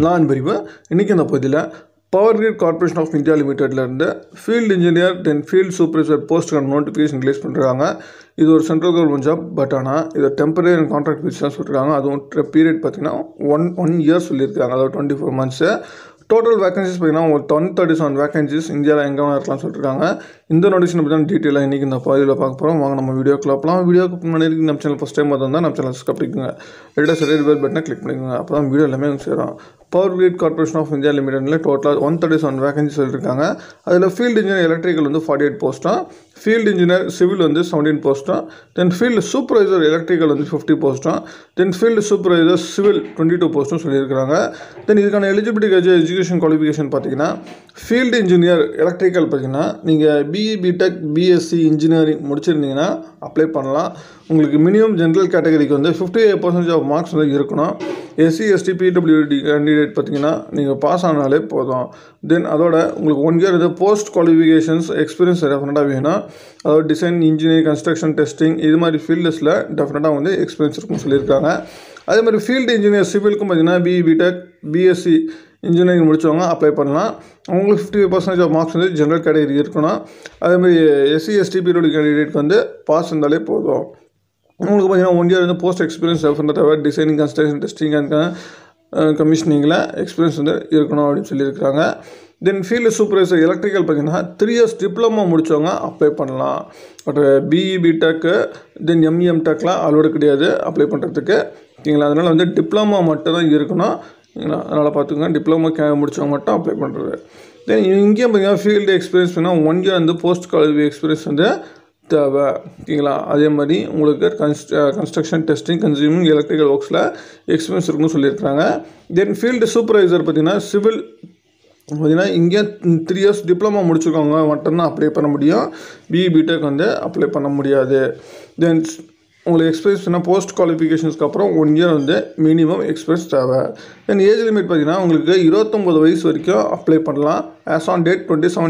நான் பிரிவு இன்றைக்கி இந்த பகுதியில் power grid corporation of India லிமிடெட்லேருந்து field engineer then field supervisor போஸ்ட்டுக்கான நோட்டிஃபிகேஷன் ரிலீஸ் பண்ணுறாங்க. இது ஒரு சென்ட்ரல் கவர்மெண்ட் ஜாப். பட் ஆனால் இதை டெம்பரரி அண்ட் கான்ட்ராக்ட் பேஸ் தான் சொல்லியிருக்காங்க. அதுவும் பீரியட் பார்த்திங்கன்னா ஒன் இயர் சொல்லியிருக்காங்க, அதாவது 24 months. டோட்டல் வேகன்சிஸ் பார்த்தீங்கன்னா உங்களுக்கு 137 வேகன்சிஸ் இந்தியாவில் எங்கே இருக்கலாம்னு சொல்லியிருக்காங்க. இந்த நோட்டிஃபிகேஷன் பற்றி தான் டீட்டெயிலாக இன்றைக்கி இந்த பகுதியில் பார்க்க போகிறோம். வாங்க நம்ம வீடியோக்குள்ள போகலாம். வீடியோக்கு முன்னாடி நம்ம சேனல் ஃபஸ்ட் டைம் பார்த்தா நம்ம சேனல் சப்ஸ்கிரைப் பண்ணிக்கோங்க. லேட்டஸ்ட் பெல் பட்டனை கிளிக் பண்ணிக்கோங்க. அப்போ தான் வீடியோ எல்லாமே சேரும். Power grid corporation of India லிமிடெட்ல டோட்டலாக 137 வேகன்சி சொல்லியிருக்காங்க. அதில் ஃபீல்டு இன்ஜினியர் எலக்ட்ரிக்கல் 48 போஸ்ட்டும், ஃபீல்டு இன்ஜினியர் சிவில் 17 போஸ்ட்டும், தென் ஃபீல்டு சூப்பர்வைசர் எலக்ட்ரிக்கல் 50 போஸ்ட்டும், தென் ஃபீல்டு சூப்பர்வைசர் சிவில் 22 போஸ்ட்டும் சொல்லியிருக்காங்க. தென் இதுக்கான எலிஜிபிலிட்டி எஜுகேஷன் குவாலிஃபிகேஷன் பார்த்தீங்கன்னா ஃபீல்டு இன்ஜினியர் எலக்ட்ரிக்கல் பார்த்தீங்கன்னா நீங்கள் பிஇ பிடெக் பிஎஸ்சி இன்ஜினியரிங் முடிச்சிருந்தீங்கன்னா அப்ளை பண்ணலாம். உங்களுக்கு மினிமம் ஜென்ரல் கேட்டகரிக்கு 58% ஆஃப் மார்க்ஸ் இருக்கணும். எஸ்சி எஸ்டி பிடபிள்யூடி கேண்டிடேட் பார்த்தீங்கன்னா நீங்கள் பாஸ் ஆனாலே போதும். தென் அதோட உங்களுக்கு 1 year போஸ்ட் குவாலிஃபிகேஷன்ஸ் எக்ஸ்பீரியன்ஸ் டெஃபினட்டாக வேணும். அதாவது டிசைன் இன்ஜினியரிங் கன்ஸ்ட்ரக்ஷன் டெஸ்டிங் இது மாதிரி ஃபீல்ட்ஸில் டெஃபினட்டாக எக்ஸ்பீரியன்ஸ் இருக்குன்னு சொல்லியிருக்காங்க. அதே மாதிரி ஃபீல்டு இன்ஜினியர் சிவிலுக்கும் பார்த்தீங்கன்னா பிஇ பிடெக் பிஎஸ்சி இன்ஜினியரிங் முடித்தவங்க அப்ளை பண்ணலாம். அவங்களுக்கு 55% ஆஃப் மார்க்ஸ் ஜென்ரல் கேட்டகரி இருக்கணும். அதேமாதிரி எஸ்சி எஸ்டி பிடபிள்யூடி கேண்டிடேட்க்கு பாஸ் இருந்தாலே போதும். உங்களுக்கு பார்த்தீங்கன்னா 1 year போஸ்ட் எக்ஸ்பீரியன்ஸ் டெஃபினட்டாக டிசைனிங் கன்ஸ்ட்ரக்ஷன் டெஸ்டிங் அண்ட் கமிஷனிங்கில் எக்ஸ்பீரியன்ஸ் இருக்கணும் அப்படின்னு சொல்லியிருக்காங்க. தென் ஃபீல்டு சூப்பர்வைசர் எலக்ட்ரிக்கல் பார்த்தீங்கன்னா 3 years டிப்ளமோ முடித்தவங்க அப்ளை பண்ணலாம். பட் பிஇ பிடெக்கு தென் எம்இஎம் டெக்லாம் அலோடு கிடையாது அப்ளை பண்ணுறதுக்கு. ஓகேங்களா, அதனால் டிப்ளமோ மட்டும் தான் இருக்கணும். அதனால் பார்த்துக்கோங்க, டிப்ளமோ முடித்தவங்க மட்டும் அப்ளை பண்ணுறது. தென் இங்கேயும் பார்த்தீங்கன்னா ஃபீல்டு எக்ஸ்பீரியன்ஸ் பண்ணால் 1 year போஸ்ட் குவாலிஃபை எக்ஸ்பீரியன்ஸ் தேவை. ஓகேங்களா, அதே மாதிரி உங்களுக்கு கன்ஸ்ட்ரக்ஷன் டெஸ்டிங் கன்சியூமிங் எலக்ட்ரிக்கல் ஒர்க்ஸில் எக்ஸ்பீரியன்ஸ் இருக்குன்னு சொல்லியிருக்காங்க. தென் ஃபீல்டு சூப்பர்வைசர் பார்த்தீங்கன்னா சிவில் பார்த்தீங்கன்னா இங்கே 3 years டிப்ளமோ முடிச்சுருக்கவங்க மட்டும்தான் அப்ளை பண்ண முடியும். பிஇ பிடெக் அப்ளை பண்ண முடியாது. தென் உங்களுக்கு எக்ஸ்பீரியன்ஸ் போஸ்ட் குவாலிஃபிகேஷன்ஸ்க்கு அப்புறம் 1 year மினிமம் எக்ஸ்பீரியன்ஸ் தேவை. தென் ஏஜ் லிமிட் பார்த்தீங்கன்னா உங்களுக்கு 29 வயசு வரைக்கும் அப்ளை பண்ணலாம். ஆஸ் ஆன் டேட்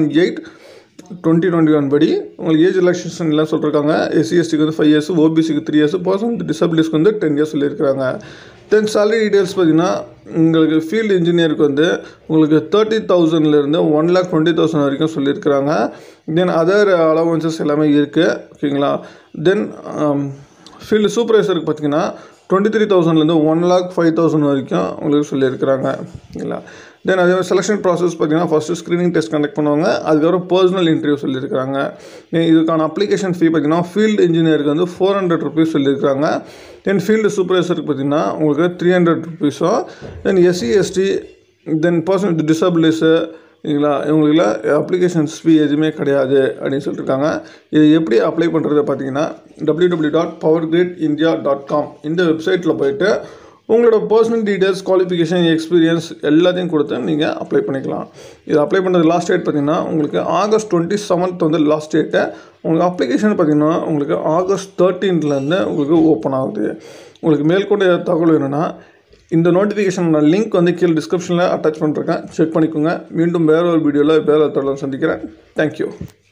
27/8/2021 படி உங்களுக்கு ஏஜ் ரிலாக்ஸேஷன் எல்லாம் சொல்லியிருக்காங்க. எஸ்சி எஸ்டிக்கு 5 years, ஓபிசிக்கு 3 years, பர்சன் வித் டிசபிலிட்டிஸ்க்கு 10 years சொல்லியிருக்காங்க. தென் சேலரி டீட்டெயில்ஸ் பார்த்தீங்கன்னா உங்களுக்கு ஃபீல்டு இன்ஜினியருக்கு உங்களுக்கு 30,000லேருந்து 1,20,000 வரைக்கும் சொல்லியிருக்கிறாங்க. தென் அதர் அலவன்சஸ் எல்லாமே இருக்குது. ஓகேங்களா, தென் ஃபீல்டு சூப்பர்வைசருக்கு பார்த்தீங்கன்னா 23,000லேருந்து 1,05,000 வரைக்கும் உங்களுக்கு சொல்லியிருக்கிறாங்க. ஓகேங்களா, தென் அதே மாதிரி செலெக்ஷன் ப்ராசஸ் பார்த்தீங்கன்னா ஃபஸ்ட்டு ஸ்க்ரீனிங் டெஸ்ட் கண்டக்ட் பண்ணுவாங்க. அதுக்கப்புறம் பர்சனல் இன்டர்வியூ சொல்லியிருக்காங்க. இதுக்கான அப்ளிகேஷன் ஃபீ பார்த்தீங்கன்னா ஃபீல்டு இன்ஜினியருக்கு 400 rupees சொல்லியிருக்காங்க. தென் ஃபீல்டு சூப்பர்வைசருக்கு பார்த்தீங்கன்னா உங்களுக்கு 300 rupees. Then SC ST then person with disabilities இல்லைங்களா இவங்களுக்குலாம் அப்ளிகேஷன்ஸ் ஃபீ எதுவுமே கிடையாது அப்படின்னு சொல்லியிருக்காங்க. இது எப்படி அப்ளை பண்ணுறது பார்த்தீங்கன்னா www.powergridindia.com இந்த வெப்சைட்டில் போய்ட்டு உங்களோட பர்சனல் டீட்டெயில்ஸ் குவாலிஃபிகேஷன் எக்ஸ்பீரியன்ஸ் எல்லாத்தையும் கொடுத்து நீங்கள் அப்ளை பண்ணிக்கலாம். இது அப்ளை பண்ணுறது லாஸ்ட் டேட் பார்த்தீங்கன்னா உங்களுக்கு August 27th லாஸ்ட் டேட்டு. உங்களுக்கு அப்ளிகேஷன் பார்த்தீங்கன்னா உங்களுக்கு August 13th உங்களுக்கு ஓப்பன் ஆகுது. உங்களுக்கு மேற்கொண்டு தகவல் வேணும்னா இந்த நோட்டிஃபிகேஷன் லிங்க் கீழே டிஸ்கிரிப்ஷனில் அட்டாச் பண்ணிருக்கேன், செக் பண்ணிக்கோங்க. மீண்டும் வேறு ஒரு வீடியோவில் வேறு ஒரு தொடர்ந்து சந்திக்கிறேன். தேங்க்யூ.